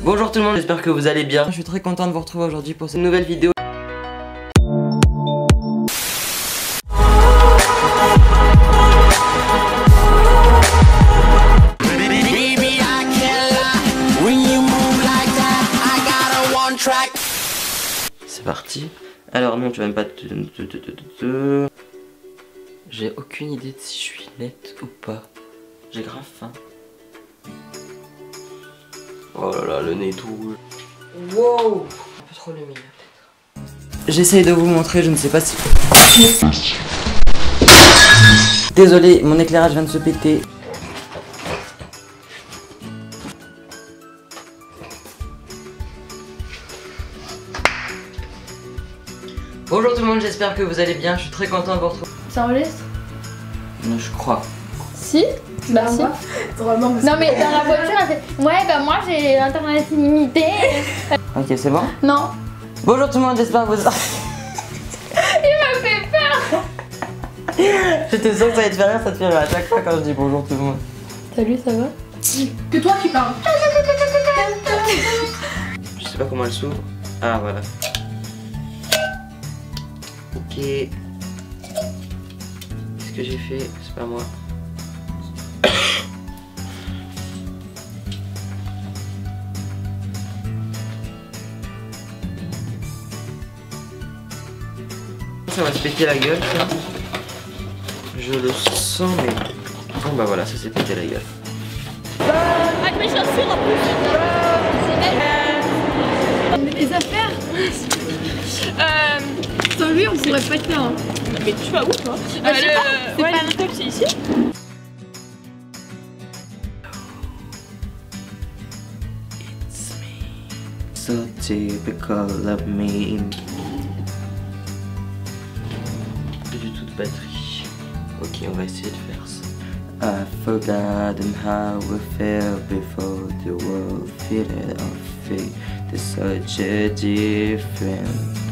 Bonjour tout le monde, j'espère que vous allez bien. Je suis très content de vous retrouver aujourd'hui pour cette nouvelle vidéo. C'est parti. Alors non, tu vas même pas te... J'ai aucune idée de si je suis nette ou pas. J'ai grave faim. Oh là là, le nez tout rouge. Wow, un peu trop lumineux peut-être. J'essaye de vous montrer, je ne sais pas si... Désolé, mon éclairage vient de se péter. Bonjour tout le monde, j'espère que vous allez bien, je suis très content de vous retrouver. Ça enregistre? Non, je crois. Si? Bah si. Vraiment, Non mais dans la voiture elle fait ouais bah moi j'ai internet illimité. Ok, c'est bon? Non. Bonjour tout le monde, j'espère que vous... Il m'a fait peur. J'étais sûre que ça allait te faire rire, ça te fait rire à chaque fois quand je dis bonjour tout le monde. Salut, ça va? que toi qui parles. Je sais pas comment elle s'ouvre. Ah voilà. Ok. Qu'est-ce que j'ai fait? C'est pas moi. Ça va se péter la gueule ça. Je le sens mais... Bon bah voilà, ça s'est pété la gueule. Avec mes chaussures en plus. Les affaires. Sans lui, on pourrait pas être là. Hein. Mais tu vas où toi? Bah, je sais pas, c'est ouais, pas le top c'est ici. It's me. So typical of me. Plus du tout de batterie. Ok, on va essayer de faire ça. I've forgotten how we felt before the world fitted our feet. There's such a difference.